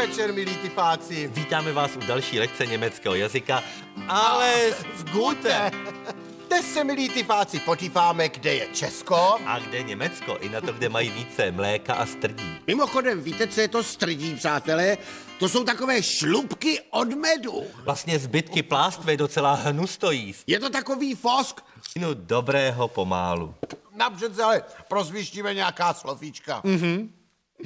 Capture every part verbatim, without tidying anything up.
večer, milí typáci. Vítáme vás u další lekce německého jazyka, ale z Gute. Dnes se, milí typáci, podíváme, kde je Česko. A kde Německo, i na to, kde mají více mléka a strdí. Mimochodem, víte, co je to strdí, přátelé? To jsou takové šlupky od medu. Vlastně zbytky plástve docela hnustojí. Je to takový fosk? No dobrého pomálu. Napřed se ale prozvištíme nějaká slovíčka. Mhm.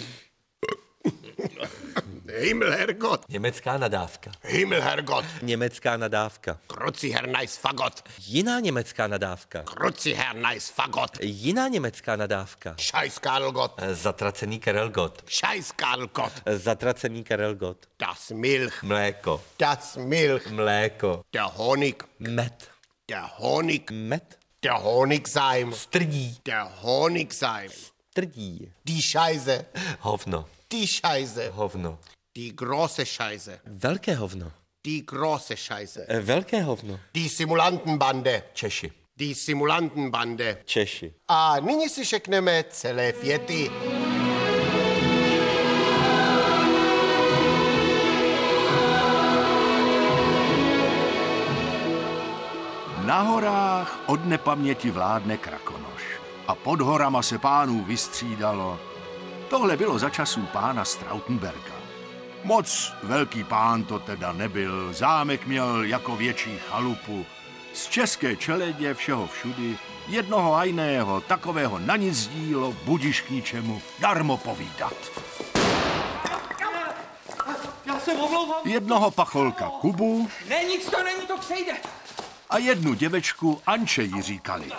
Himmelherrgott. Německá nadávka. Himmelherrgott. Německá nadávka. Kruciherrneis Fagott. Jiná německá nadávka. Kruciherneis Fagott. Jiná německá nadávka. Scheißkarlgott. Zatracený Karelgott. Scheißkarlgott. Zatracený Karelgott. Das Milch. Mléko. Das Milch. Mléko. Der Honig. Med. Der Honig. Med. Der Honigseim. Strdí. Der Honigseim. Strdí. Die Scheiße. Hovno. Die Scheiße. Hovno. Die große Scheiße. Velké hovno. Die große Scheiße. E, Velké hovno. Die Simulantenbande. Češi. Die Simulantenbande. Češi. A nyní si řekneme celé věty. Na horách od nepaměti vládne Krakonoš a pod horama se pánů vystřídalo. Tohle bylo za časů pána Stautenberga. Moc velký pán to teda nebyl, zámek měl jako větší chalupu. Z české čeledě všeho všudy, jednoho a jiného, takového na nic dílo, budiš k ničemu, darmo povídat. Já se omlouvám. Jednoho pacholka Kubu. Ne, nic to není, to přejde. A jednu děvečku Anče jí říkali.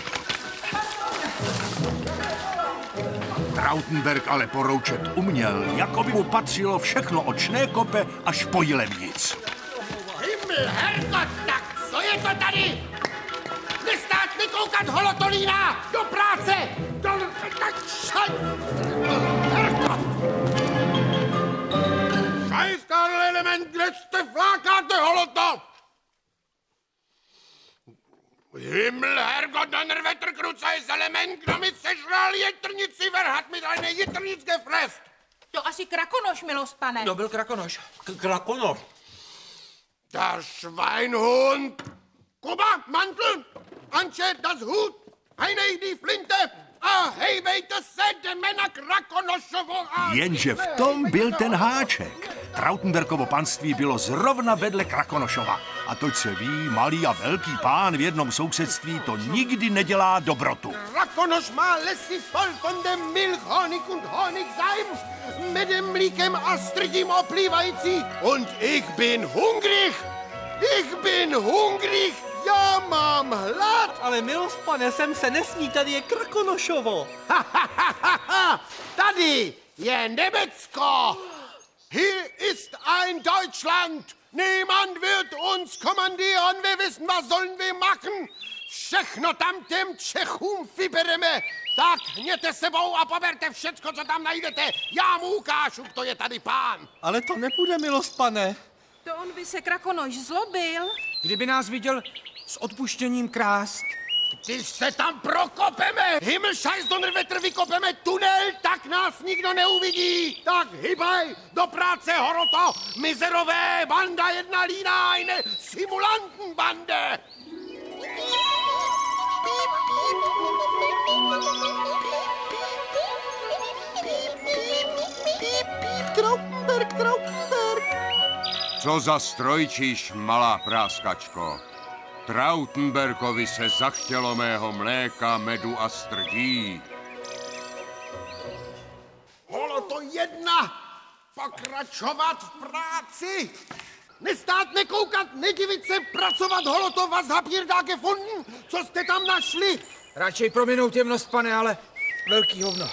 Trautenberg ale poroučet uměl, jako by mu patřilo všechno od Šnékope až po Jilemnic. Himmelherrgott, tak co je to tady? Nestát, nekoukat, holotolína! Do práce! Do... Herrgott! Scheißkarl element, kde jste flákáte, holoto? Himmelherrgott, Donnerwetter, Kruzajs element, kdo mi sežral jetrnici, wer hat mit eine Jetrnic gefresst? To asi Krakonoš, milost pane. To byl Krakonoš. K- Krakonoš. Der Schweinhund! Kuba, Mantel! Anče, das Hut! Heinej, die Flinte! A hejbejte se, jdeme Krakonošovo a... Jenže v tom byl ten háček. Trautenbergovo panství bylo zrovna vedle Krakonošova. A toť se ví, malý a velký pán v jednom sousedství to nikdy nedělá dobrotu. Krakonoš má lesy voll von dem Milch, Honig und Honigseim, medem, mlíkem a strdím oplývající. Und ich bin hungrig! Ich bin hungrig! Já mám hlad! Ale milost pane, sem se nesmí, tady je Krakonošovo. Tady je Německo! Hier ist ein Deutschland! Niemand wird uns kommandieren, wir wissen, was sollen wir machen! Všechno tam těm Čechům vybereme! Tak hněte sebou a poberte všecko, co tam najdete! Já mu ukážu, kdo je tady pán! Ale to nepůjde, milost pane. To on by se Krakonoš zlobil. Kdyby nás viděl s odpuštěním krást. Když se tam prokopeme, Himmelscheiß Donnerwetter, vykopeme tunel, tak nás nikdo neuvidí. Tak hybaj, do práce, horoto, mizerové, banda jedna lína, eine Simulantenbande. Trautenberg, Trautenberg. Co za strojčíš, malá práskačko? Trautenbergovi se zachtělo mého mléka, medu a strdí. Holo to jedna, pokračovat v práci. Nestát, nekoukat, nedivit se, pracovat, holo to, was habt ihr da gefunden? Co jste tam našli? Radšej prominout jemnost, pane, ale velký hovno.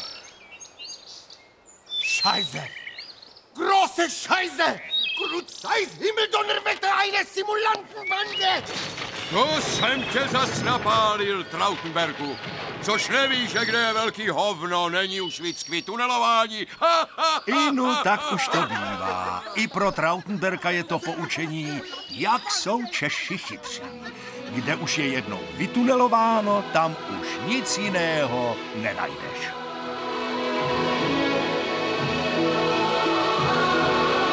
Scheiße! Große Scheiße! Kruzajs Himmeldonnerwetter, eine Simulantenbande! To jsem tě zas napálil, Trautenbergu. Což nevíš, že kde je velký hovno, není už víc květunelování. Inu, tak už to bývá. I pro Trautenberga je to poučení, jak jsou Češi chytří. Kde už je jednou vytunelováno, tam už nic jiného nenajdeš.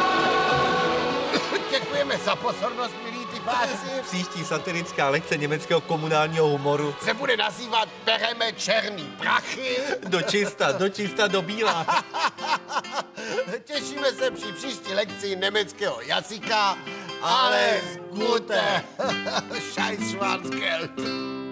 Děkujeme za pozornost, milí typáci. Příští satirická lekce německého komunálního humoru. Se bude nazývat Bereme černý prachy. Do čista, do čista, do bílá. Těšíme se při příští lekci německého jazyka. Alles Gute. Scheiß Schwarzgeld.